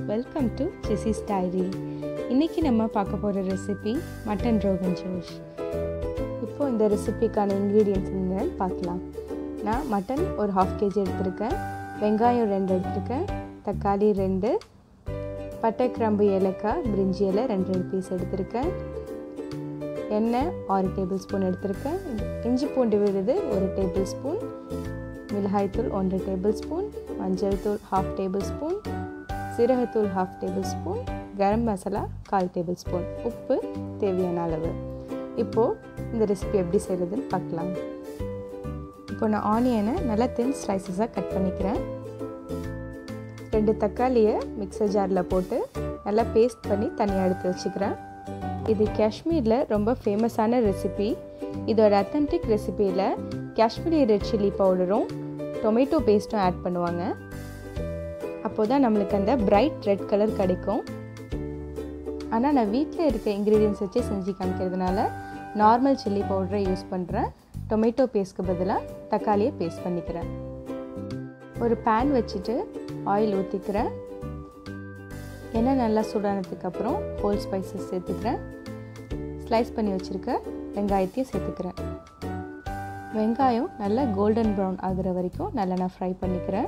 Welcome to ஜெசிஸ் diary. இன்றைக்கி நம்ம பார்க்க போகிற ரெசிபி மட்டன் ரோகன் ஜோஷ். இப்போது இந்த ரெசிபிக்கான இன்க்ரீடியன்ட்ஸ் என்னன்னு பார்க்கலாம். நான் மட்டன் ஒரு 1/2 kg எடுத்திருக்கேன், வெங்காயம் 2 எடுத்திருக்கேன், தக்காளி 2, பட்டை கிராம்பு ஏலக்காய் பிரிஞ்சி இலை 2 பீஸ் எடுத்திருக்கேன், எண்ணெய் 6 டேபிள் ஸ்பூன் எடுத்திருக்கேன், இஞ்சி பூண்டு விழுது 1 டேபிள் ஸ்பூன், மிளகாய்த்தூள் 1 டேபிள் ஸ்பூன், மஞ்சள் தூள் 1/2 டேபிள் ஸ்பூன், சீரகத்தூள் 1/2 tablespoon, garam masala 1/4 tablespoon, உப்பு தேவையான அளவு. இப்போது இந்த ரெசிபி எப்படி செய்கிறதுன்னு பார்க்கலாம். இப்போ நான் ஆனியனை நல்லா தின் ஸ்லைசஸாக கட் பண்ணிக்கிறேன். 2 தக்காளியை மிக்சர் ஜாரில் போட்டு நல்லா பேஸ்ட் பண்ணி தனியாக எடுத்து வச்சுக்கிறேன். இது காஷ்மீரில் ரொம்ப ஃபேமஸான ரெசிபி. இதோட அத்தன்டிக் ரெசிபியில் காஷ்மீரி ரெட் சில்லி பவுடரும் டொமேட்டோ பேஸ்ட்டும் ஆட் பண்ணுவாங்க. அப்போ தான் நம்மளுக்கு அந்த பிரைட் ரெட் கலர் கிடைக்கும். ஆனால் நான் வீட்டில் இருக்க இன்க்ரீடியன்ஸ் வச்சு செஞ்சு காமிக்கிறதுனால நார்மல் சில்லி பவுடரை யூஸ் பண்ணுறேன். டொமேட்டோ பேஸ்ட்க்கு பதிலாக தக்காளியை பேஸ்ட் பண்ணிக்கிறேன். ஒரு பேன் வச்சுட்டு ஆயில் ஊற்றிக்கிறேன். எண்ணெய் நல்லா சூடானதுக்கப்புறம் ஹோல் ஸ்பைசஸ் சேர்த்துக்கிறேன். ஸ்லைஸ் பண்ணி வச்சுருக்க வெங்காயத்தையும் சேர்த்துக்கிறேன். வெங்காயம் நல்லா கோல்டன் ப்ரௌன் ஆகிற வரைக்கும் நல்லா நான் ஃப்ரை பண்ணிக்கிறேன்.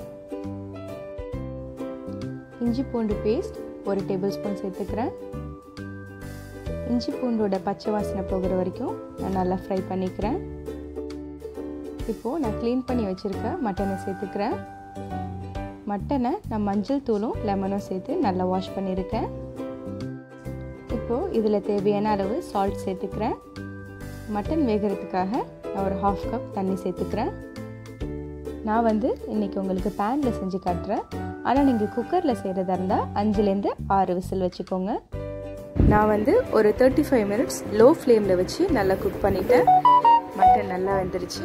இஞ்சி பூண்டு பேஸ்ட் 1 டேபிள் ஸ்பூன் சேர்த்துக்கிறேன். இஞ்சி பூண்டோட பச்சை வாசனை போகிற வரைக்கும் நான் நல்லா ஃப்ரை பண்ணிக்கிறேன். இப்போது நான் க்ளீன் பண்ணி வச்சுருக்க மட்டனை சேர்த்துக்கிறேன். மட்டனை நான் மஞ்சள் தூளும் லெமனும் சேர்த்து நல்லா வாஷ் பண்ணியிருக்கேன். இப்போது இதில் தேவையான அளவு சால்ட் சேர்த்துக்கிறேன். மட்டன் வேகிறதுக்காக நான் ஒரு 1/2 கப் தண்ணி சேர்த்துக்கிறேன். நான் இன்றைக்கி உங்களுக்கு பேனில் செஞ்சு காட்டுறேன். ஆனால் நீங்கள் குக்கரில் செய்கிறதா இருந்தால் 5லேருந்து 6 விசில் வச்சுக்கோங்க. நான் ஒரு 35 மினிட்ஸ் லோ ஃப்ளேமில் வச்சு நல்லா குக் பண்ணிவிட்டேன். மட்டன் நல்லா வெந்துருச்சு.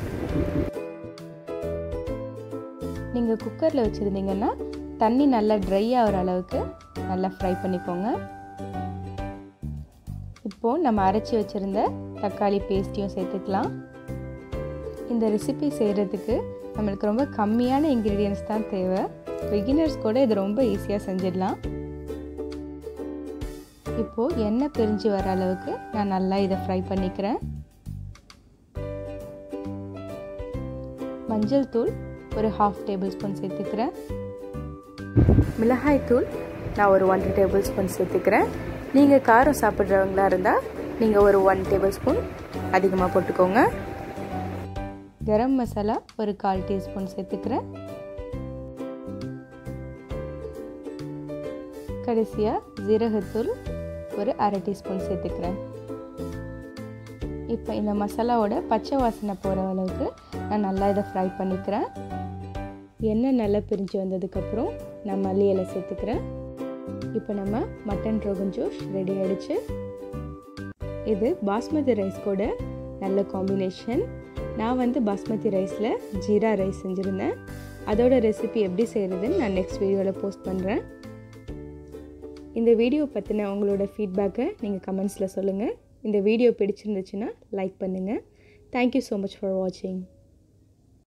நீங்கள் குக்கரில் வச்சுருந்தீங்கன்னா தண்ணி நல்லா ட்ரை ஆகிற அளவுக்கு நல்லா ஃப்ரை பண்ணிக்கோங்க. இப்போது நம்ம அரைச்சி வச்சுருந்த தக்காளி பேஸ்ட்டையும் சேர்த்துக்கலாம். இந்த ரெசிபி செய்கிறதுக்கு நம்மளுக்கு ரொம்ப கம்மியான இன்க்ரீடியன்ஸ் தான் தேவை. பிகினர்ஸ் கூட இது ரொம்ப ஈஸியாக செஞ்சிடலாம். இப்போது எண்ணெய் பிரிஞ்சு வர அளவுக்கு நான் நல்லா இதை ஃப்ரை பண்ணிக்கிறேன். மஞ்சள் தூள் ஒரு 1/2 டேபிள் ஸ்பூன் சேர்த்துக்கிறேன். மிளகாய் தூள் நான் ஒரு 1 டேபிள் ஸ்பூன் சேர்த்துக்கிறேன். நீங்கள் காரம் சாப்பிட்றவங்களா இருந்தால் நீங்கள் ஒரு 1 டேபிள் ஸ்பூன் அதிகமாக போட்டுக்கோங்க. கரம் மசாலா ஒரு 1/4 டீஸ்பூன் சேர்த்துக்கிறேன். கடைசியாக ஜீரகத்தூள் ஒரு 1/2 டீஸ்பூன் சேர்த்துக்கிறேன். இப்போ இந்த மசாலாவோட பச்சை வாசனை போகிற அளவுக்கு நான் நல்லா இதை ஃப்ரை பண்ணிக்கிறேன். எண்ணெய் நல்லா பிரிஞ்சு வந்ததுக்கப்புறம் நான் மல்லி இலை சேர்த்துக்கிறேன். இப்போ நம்ம மட்டன் ரோகன் ஜோஷ் ரெடி ஆகிடுச்சு. இது பாஸ்மதி ரைஸ் கூட நல்ல காம்பினேஷன். நான் பாஸ்மதி ரைஸில் ஜீரா ரைஸ் செஞ்சுருந்தேன். அதோட ரெசிபி எப்படி செய்கிறதுன்னு நான் நெக்ஸ்ட் வீடியோவில் போஸ்ட் பண்ணுறேன். இந்த வீடியோ பற்றின உங்களோட ஃபீட்பேக்கை நீங்கள் கமெண்ட்ஸில் சொல்லுங்கள். இந்த வீடியோ பிடிச்சிருந்துச்சுன்னா லைக் பண்ணுங்கள். தேங்க்யூ ஸோ மச் ஃபார் வாட்சிங்.